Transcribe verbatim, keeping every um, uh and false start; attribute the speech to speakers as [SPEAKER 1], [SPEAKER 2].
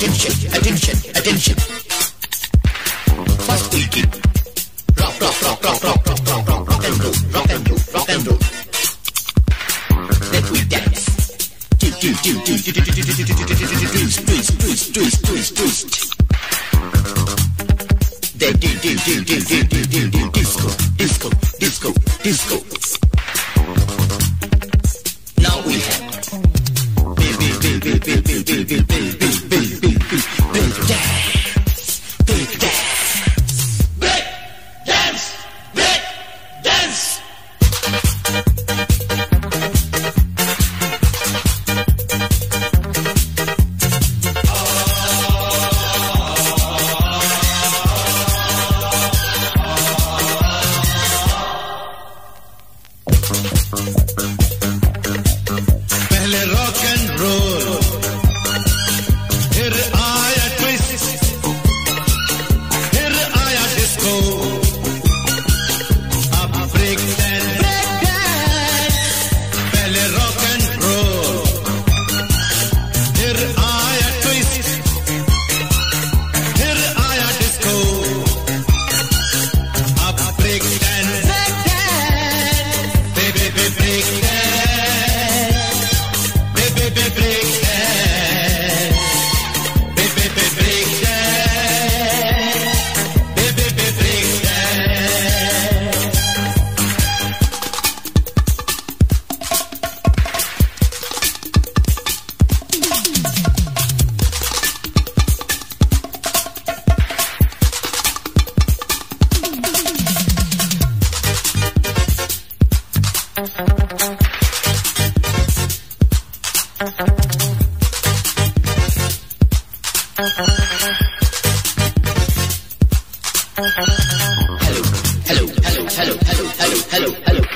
[SPEAKER 1] attention, attention, attention. First we keep rock, rock, rock, rock, rock, rock, rock, rock, rock and roll, rock and roll, rock and roll. Then we dance. Do, do, do, do, do, do, do, do, do, do, do, do, do, twist, twist, twist, twist, twist, twist. Then do, do, do, do, do, do, do, do, disco, disco, disco, disco. Now we have big, big, big, big, big, big, big, big, big, big, big, big, big dance, big dance, big dance, big dance.
[SPEAKER 2] पहले rock and roll, फिर आया twist, फिर आया disco, अब break dance. पहले rock and roll, फिर आया twist, फिर आया डिस्को, अब break dance. Baby baby break
[SPEAKER 1] Hello, hello, hello, hello, hello, hello, hello, hello.